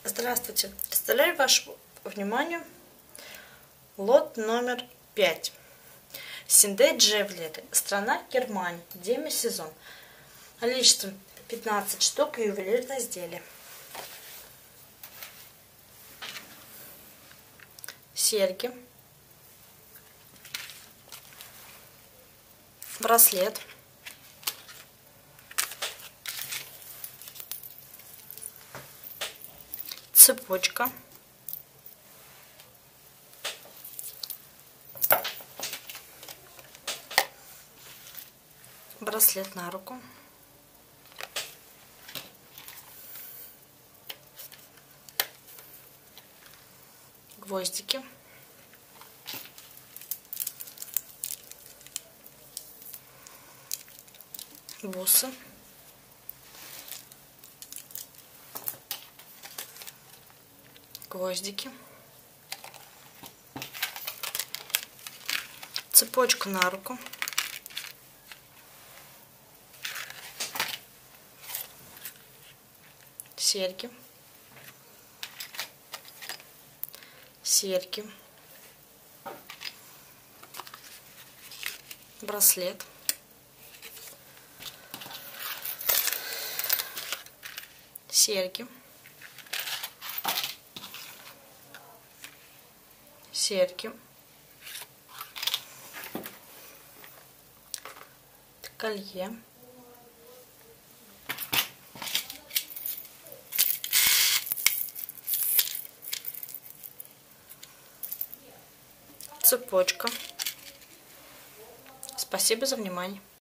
Здравствуйте! Представляю вашему вниманию лот номер 5. Синде Джевелери. Страна Германия. Демисезон. Количество 15 штук и ювелирное изделие. Серьги. Браслет. Цепочка. Браслет на руку. Гвоздики. Бусы. Гвоздики. Цепочка на руку. Серьги. Серьги. Браслет. Серьги. Серьги. Колье. Цепочка. Спасибо за внимание.